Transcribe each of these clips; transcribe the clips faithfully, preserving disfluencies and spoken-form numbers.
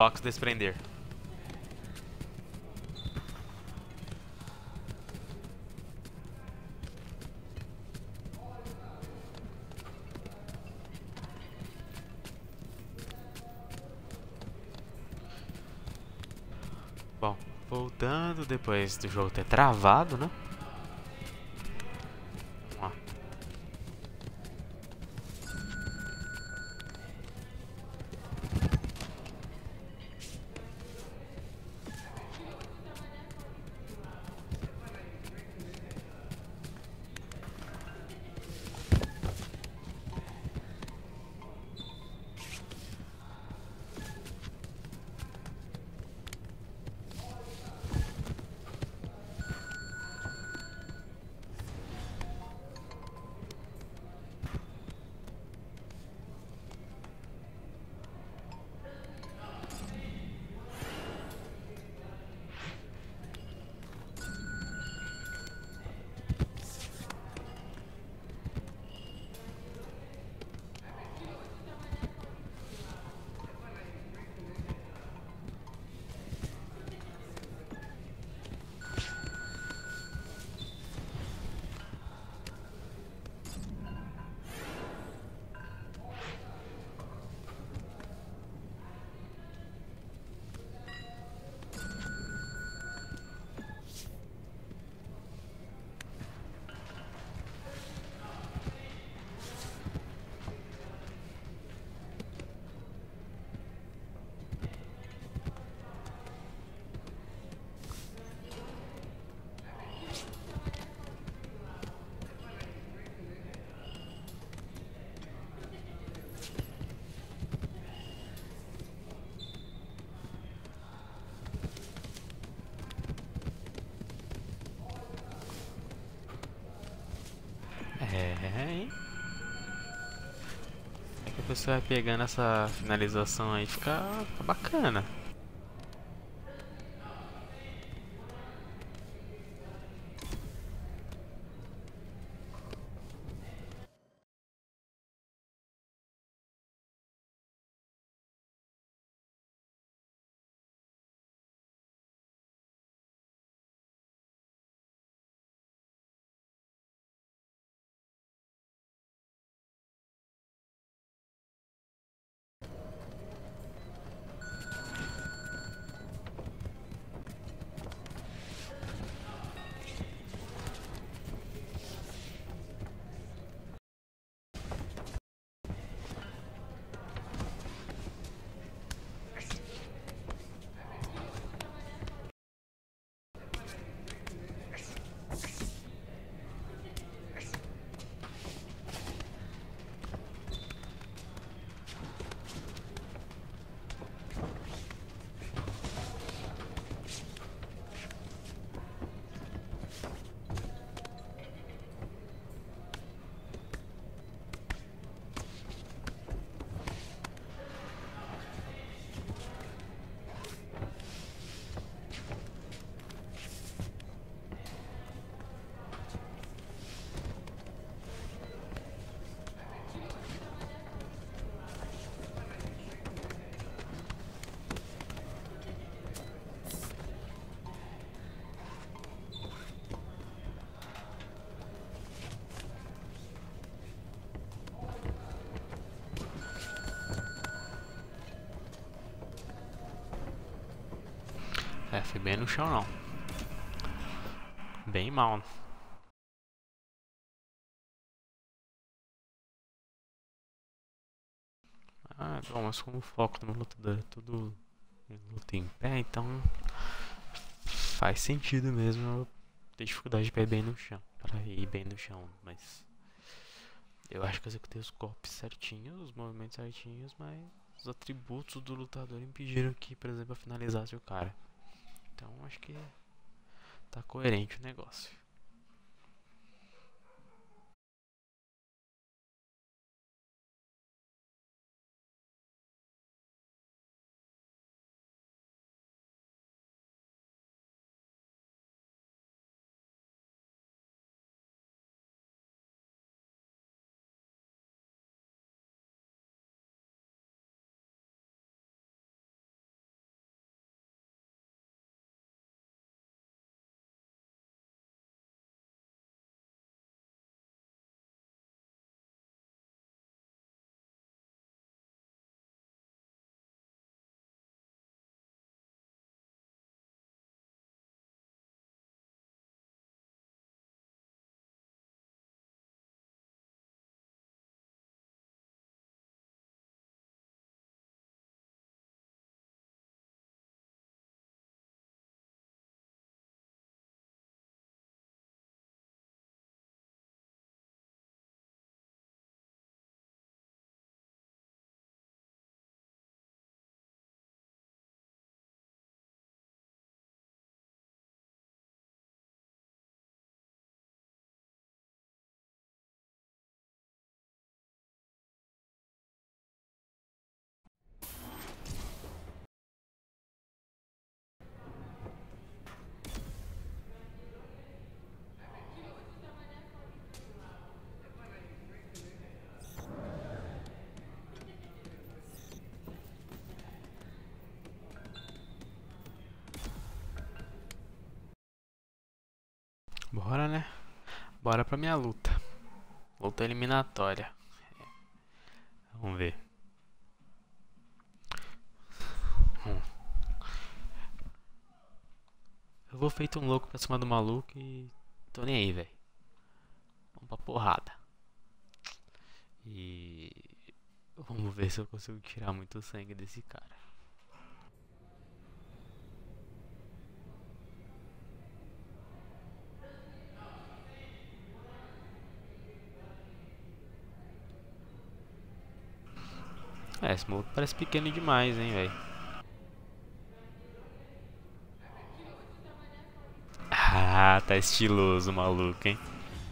Box desprender. Bom, voltando depois do jogo ter travado, né? Vamos lá. É, hein? É que a pessoa vai pegando essa finalização aí, fica, fica bacana. É, fui bem no chão não. Bem mal. Ah, bom, mas como o foco do meu lutador é tudo em luta em pé, então faz sentido mesmo eu ter dificuldade de pé bem no chão. Para ir bem no chão, mas eu acho que eu executei os golpes certinhos, os movimentos certinhos, mas os atributos do lutador impediram que, por exemplo, eu finalizasse o cara. Então acho que tá coerente o negócio. Bora, né? Bora pra minha luta. Luta eliminatória. Vamos ver. Hum. Eu vou feito um louco pra cima do maluco e tô nem aí, velho. Vamos pra porrada. E vamos ver se eu consigo tirar muito sangue desse cara. É, esse maluco parece pequeno demais, hein, velho. Ah, tá estiloso o maluco, hein.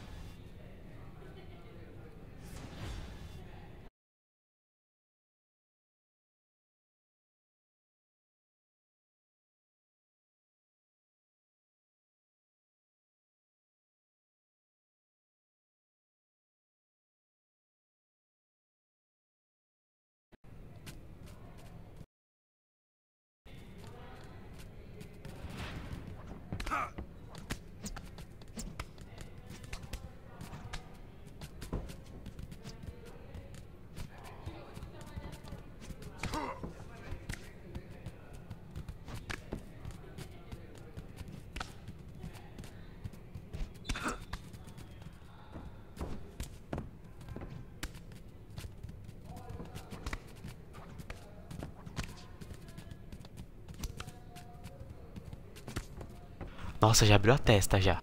Nossa, já abriu a testa já.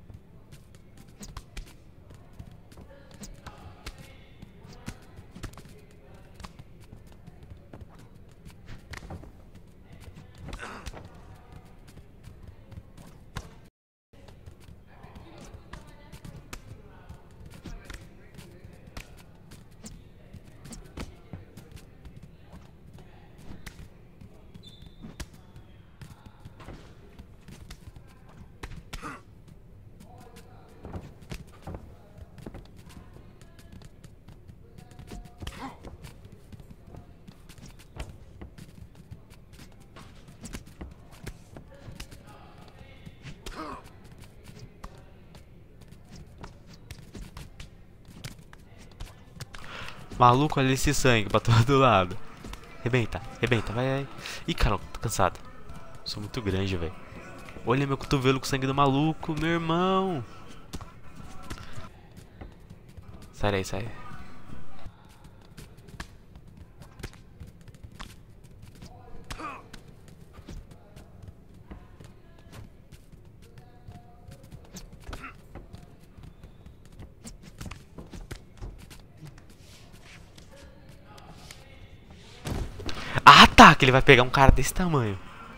Maluco, olha esse sangue pra todo lado. Rebenta, rebenta, vai, vai. Ih, cara, tô cansado. Sou muito grande, velho. Olha meu cotovelo com sangue do maluco, meu irmão. Sai daí, sai. Ah, tá, que ele vai pegar um cara desse tamanho.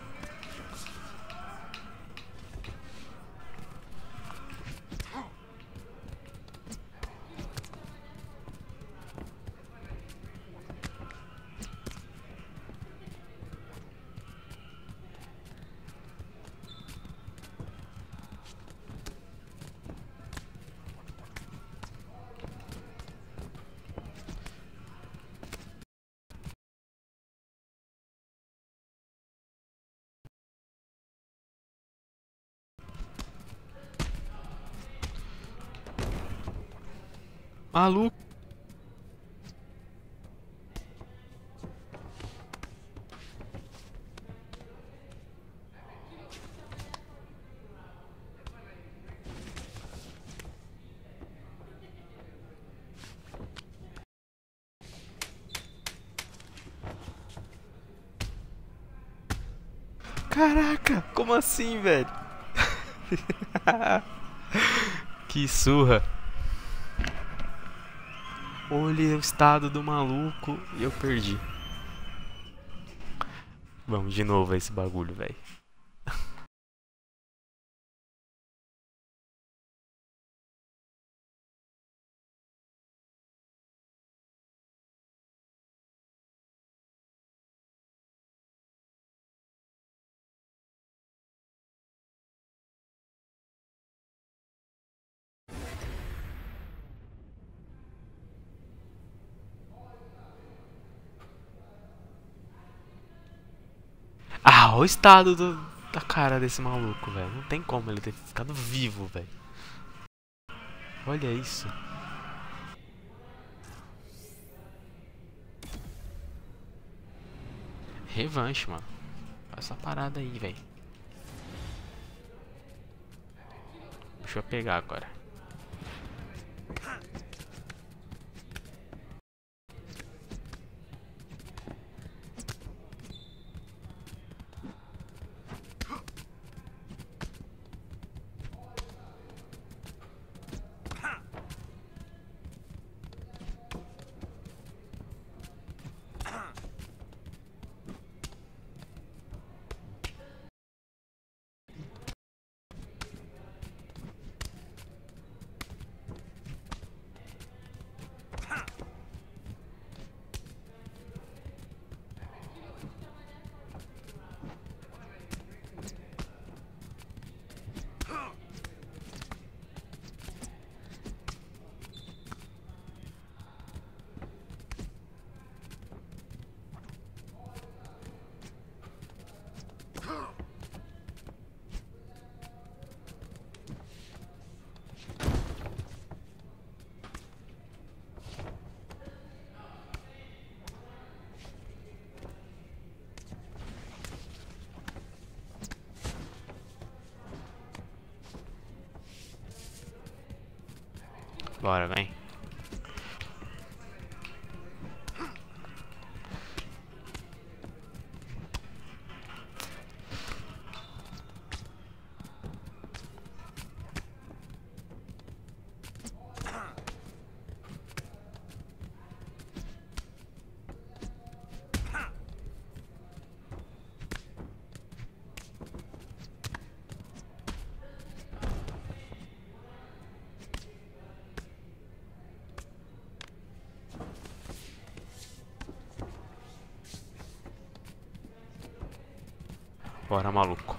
Maluco. Caraca, como assim, velho? Que surra. Olha o estado do maluco e eu perdi. Vamos de novo a esse bagulho, velho. Ah, olha o estado do, da cara desse maluco, velho. Não tem como ele ter ficado vivo, velho. Olha isso. Revanche, mano. Essa parada aí, velho. Deixa eu pegar agora. Bora, vem. Bora, maluco.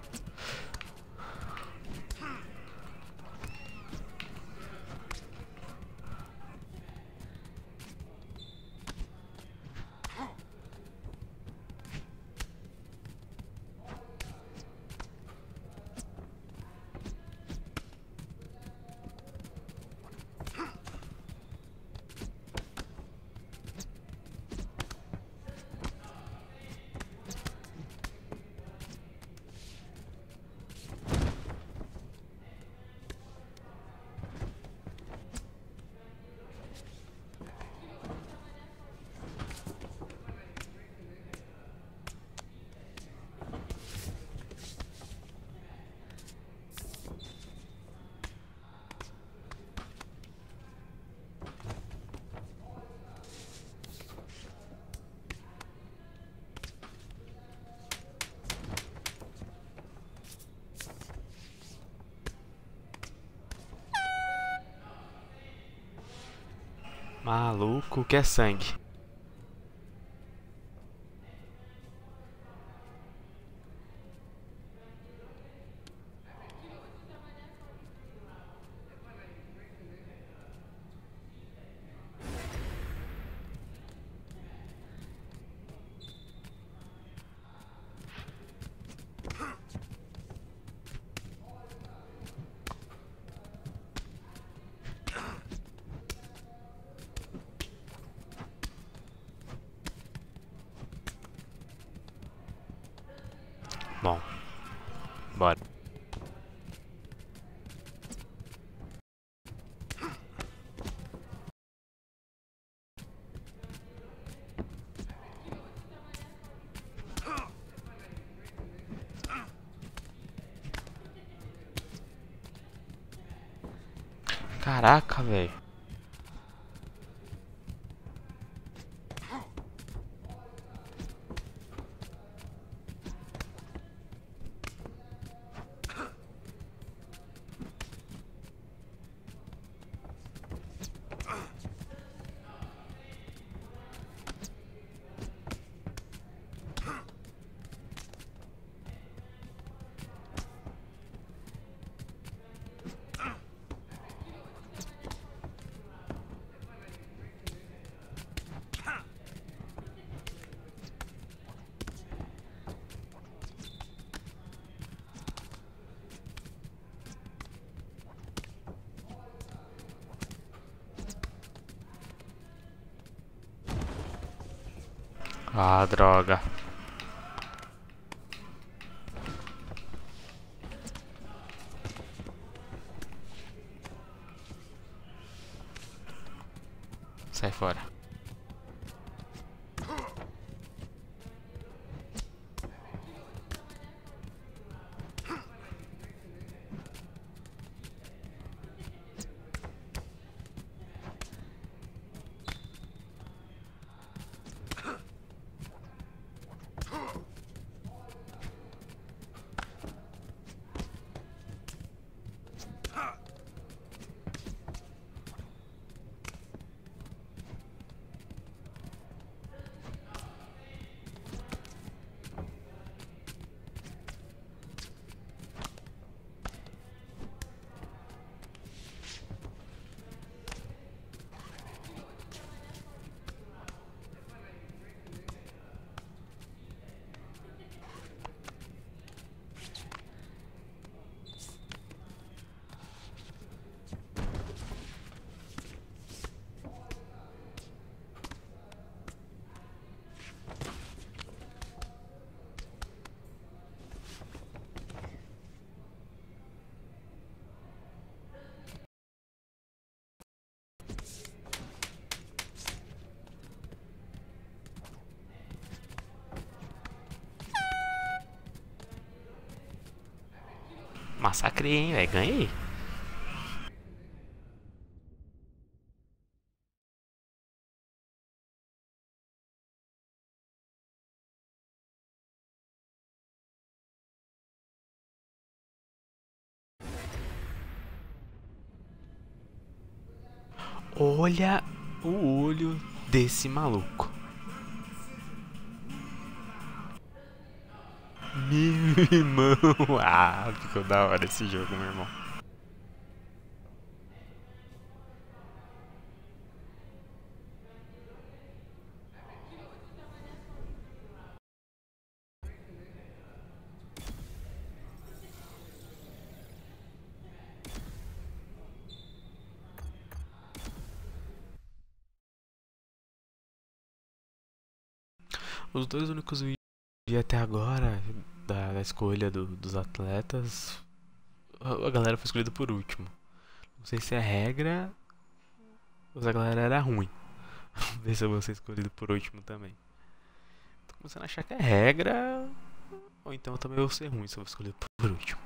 Maluco, que é sangue. Bom, bora. Caraca, velho. Ah, droga. Sai fora. Massacrei, hein, velho. Ganhei. Olha o olho desse maluco. Meu irmão. Ah, ficou da hora esse jogo, meu irmão. Os dois únicos vídeos até agora da, da escolha do, dos atletas, a, a galera foi escolhida por último. Não sei se é regra ou se a galera era ruim. Vamos ver se eu vou ser escolhido por último também. Tô começando a achar que é regra, ou então também eu vou ser ruim se eu vou escolhido por último.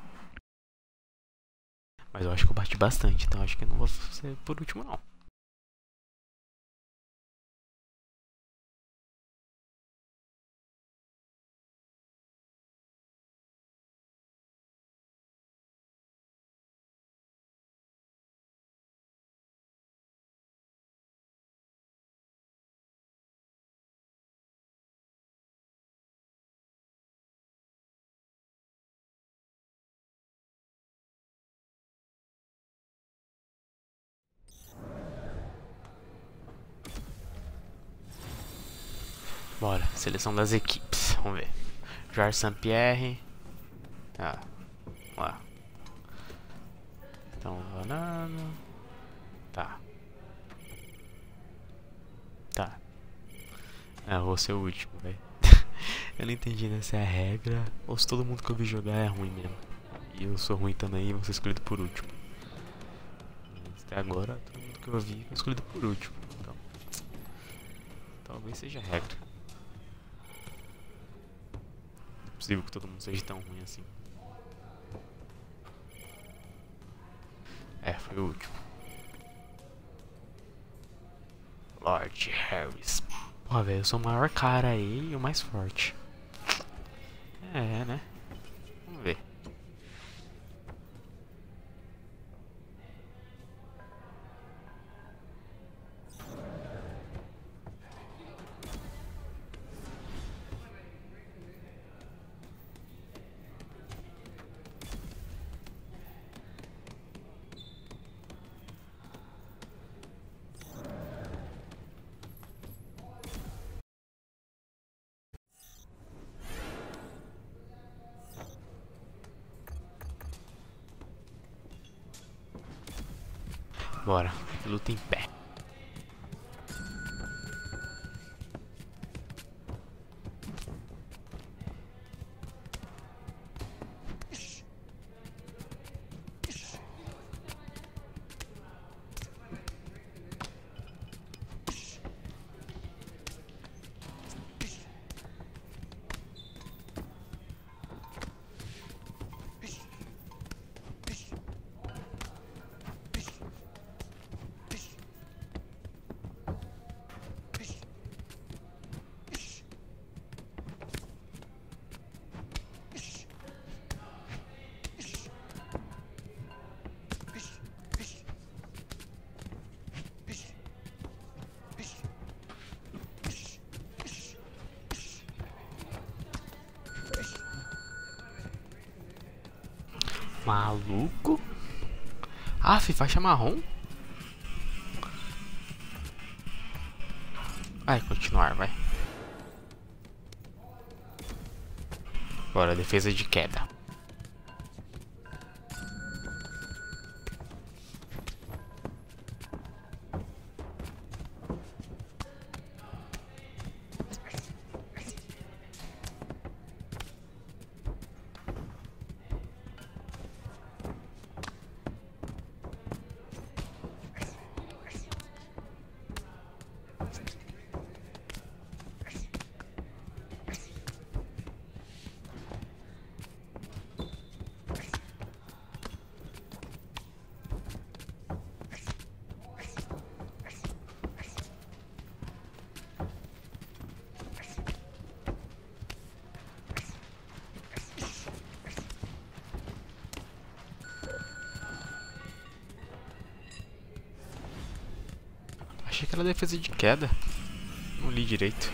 Mas eu acho que eu bati bastante, então acho que eu não vou ser por último não. Bora, seleção das equipes, vamos ver. Jorge Sampierre. Tá, vamos lá. Então, banana. Tá. Tá. É, eu vou ser o último, velho. Eu não entendi, né, se é a regra ou se todo mundo que eu vi jogar é ruim mesmo. E eu sou ruim também e vou ser escolhido por último. Mas até agora, todo mundo que eu vi foi escolhido por último. Então, talvez seja a regra. Não é possível que todo mundo seja tão ruim assim. É, foi o último. Lord Harris. Pô, velho, eu sou o maior cara aí e o mais forte. É, né? Vamos ver. Bora, luta em pé. Maluco? Aff, faixa marrom? Vai, continuar, vai. Agora, defesa de queda. Achei que era defesa de queda. Não li direito.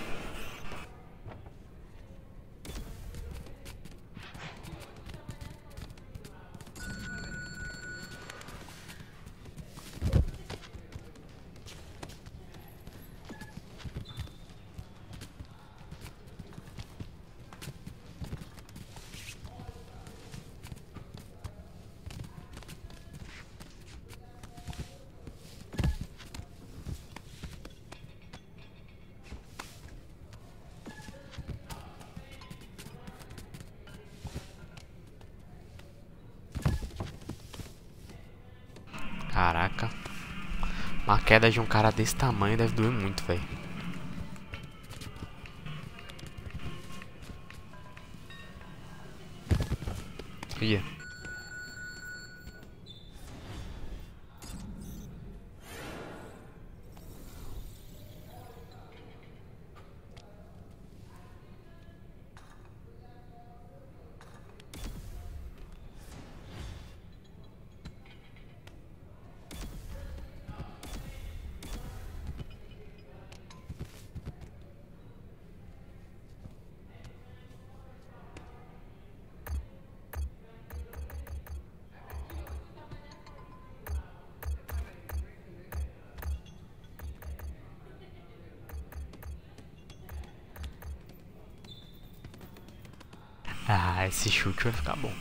Caraca. Uma queda de um cara desse tamanho deve doer muito, velho. Ia. Ah, esse chute vai ficar bom.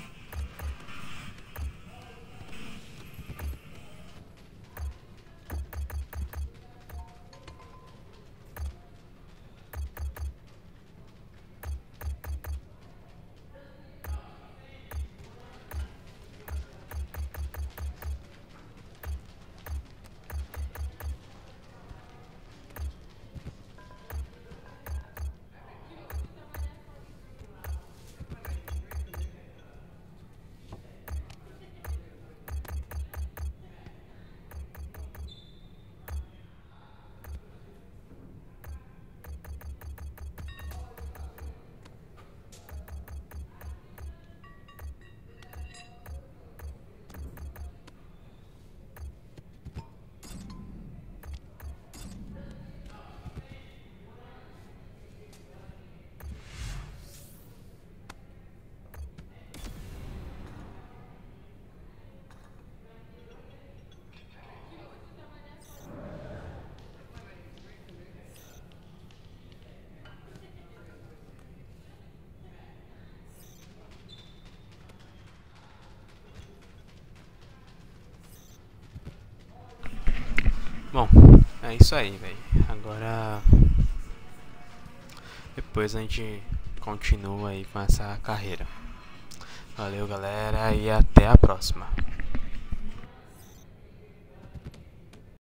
Bom, é isso aí, velho. Agora depois a gente continua aí com essa carreira. Valeu, galera, e até a próxima.